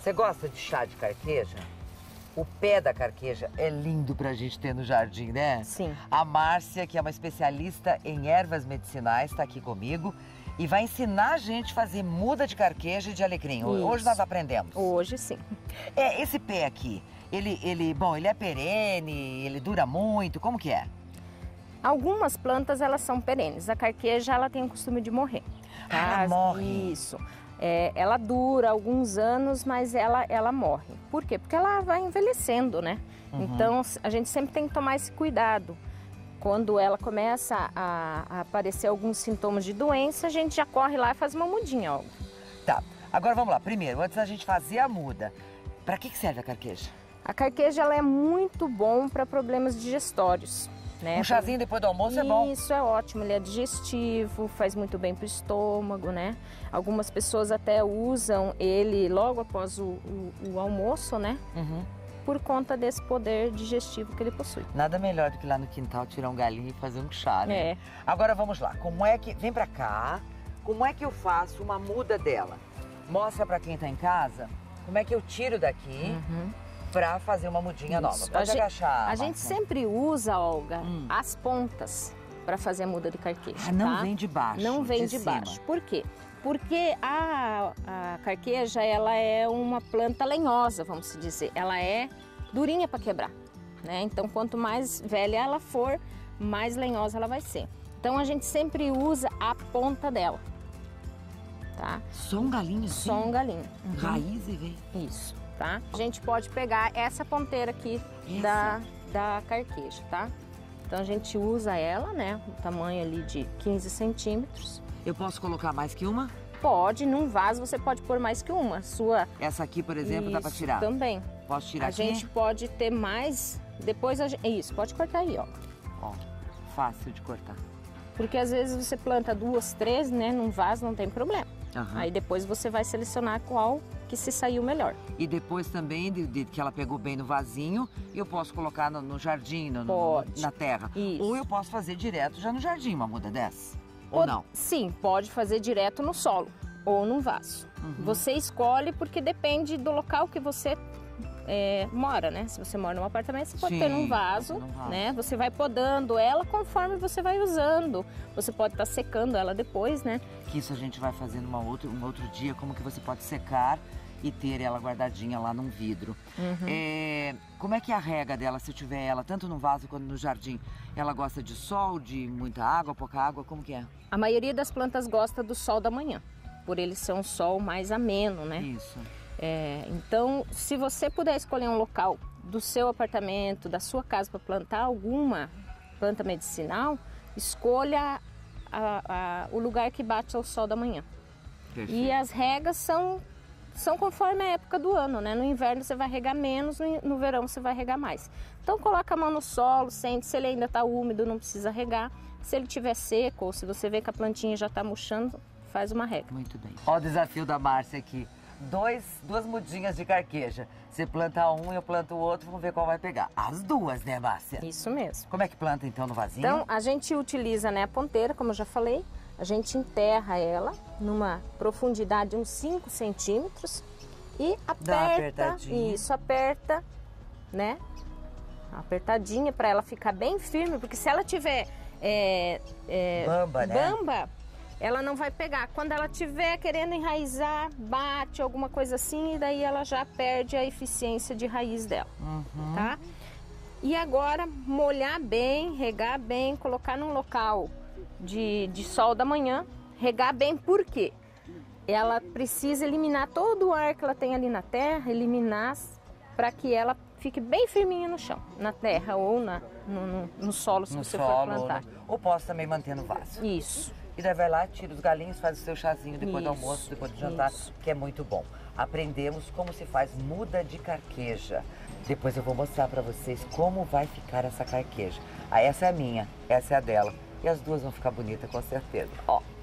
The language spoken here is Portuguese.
Você gosta de chá de carqueja? O pé da carqueja é lindo pra gente ter no jardim, né? Sim. A Márcia, que é uma especialista em ervas medicinais, está aqui comigo e vai ensinar a gente a fazer muda de carqueja e de alecrim. Isso. Hoje nós aprendemos. Hoje sim. Esse pé aqui, ele é perene, ele dura muito, como que é? Algumas plantas, elas são perenes. A carqueja, ela tem o costume de morrer. Tá? Ah, morre. Isso. Ela dura alguns anos, mas ela morre. Por quê? Porque ela vai envelhecendo, né? Então, a gente sempre tem que tomar esse cuidado. Quando ela começa a aparecer alguns sintomas de doença, a gente já corre lá e faz uma mudinha, ó. Tá, agora vamos lá. Primeiro, antes da gente fazer a muda, para que serve a carqueja? A carqueja, ela é muito bom para problemas digestórios, né? Um chazinho depois do almoço é bom. Isso é ótimo, ele é digestivo, faz muito bem para o estômago, né? Algumas pessoas até usam ele logo após o almoço, né? Por conta desse poder digestivo que ele possui. Nada melhor do que lá no quintal tirar um galinho e fazer um chá, né? É. Agora vamos lá, como é que... Vem pra cá, como é que eu faço uma muda dela? Mostra pra quem tá em casa como é que eu tiro daqui pra fazer uma mudinha nova. Pode agachar. A gente sempre usa, Olga, as pontas para fazer a muda de carqueja. Ah, não tá? vem de baixo. Não vem de cima. baixo. Por quê? Porque a carqueja, ela é uma planta lenhosa, vamos dizer. Ela é durinha para quebrar, né? Então, quanto mais velha ela for, mais lenhosa ela vai ser. Então, a gente sempre usa a ponta dela, tá? Só um galinho assim? Só um galinho. Raiz e vem. Isso, tá? A gente pode pegar essa ponteira aqui da carqueja, tá? Então, a gente usa ela, né? O tamanho ali de 15 centímetros. Eu posso colocar mais que uma? Pode, num vaso você pode pôr mais que uma. Essa aqui, por exemplo, dá pra tirar? Também. Posso tirar aqui? A gente pode ter mais, depois isso, pode cortar aí, ó. Ó, fácil de cortar. Porque às vezes você planta 2, 3, né, num vaso, não tem problema. Aham. Aí depois você vai selecionar qual que se saiu melhor. E depois também, de que ela pegou bem no vasinho, eu posso colocar no jardim, na terra. Isso. Ou eu posso fazer direto já no jardim uma muda dessa. Ou não? Sim, pode fazer direto no solo ou num vaso. Você escolhe porque depende do local que você mora, né? Se você mora num apartamento, você pode ter num vaso, né? Você vai podando ela conforme você vai usando. Você pode estar secando ela depois, né? Que isso a gente vai fazer um outro dia, como que você pode secar e ter ela guardadinha lá num vidro. Como é que é a rega dela, se eu tiver ela, tanto no vaso quanto no jardim? Ela gosta de sol, de muita água, pouca água, como que é? A maioria das plantas gosta do sol da manhã, por ele ser um sol mais ameno, né? Isso. Então, se você puder escolher um local do seu apartamento, da sua casa para plantar alguma planta medicinal, escolha o lugar que bate ao sol da manhã. Perfeito. E as regas são conforme a época do ano, né? No inverno você vai regar menos, no verão você vai regar mais. Então coloca a mão no solo, sente se ele ainda está úmido, não precisa regar. Se ele estiver seco ou se você vê que a plantinha já está murchando, faz uma rega. Muito bem. Olha o desafio da Márcia aqui. Duas mudinhas de carqueja. Você planta um e eu planto o outro, vamos ver qual vai pegar. As duas, né, Márcia? Isso mesmo. Como é que planta então no vasinho? Então a gente utiliza, né, a ponteira, como eu já falei. A gente enterra ela numa profundidade de uns 5 centímetros e aperta. Isso, aperta, né? Apertadinha para ela ficar bem firme, porque se ela tiver bamba, né? Bamba, ela não vai pegar. Quando ela tiver querendo enraizar, bate alguma coisa assim e daí ela já perde a eficiência de raiz dela, tá? E agora molhar bem, regar bem, colocar num local de sol da manhã, regar bem, por quê? Ela precisa eliminar todo o ar que ela tem ali na terra, eliminar para que ela fique bem firminha no chão, na terra ou no solo, se você for plantar. Ou posso também manter no vaso. Isso. E daí vai lá, tira os galinhos, faz o seu chazinho depois do almoço, depois do jantar, que é muito bom. Aprendemos como se faz muda de carqueja. Depois eu vou mostrar para vocês como vai ficar essa carqueja. Essa é a minha, essa é a dela. E as duas vão ficar bonitas com certeza. Ó.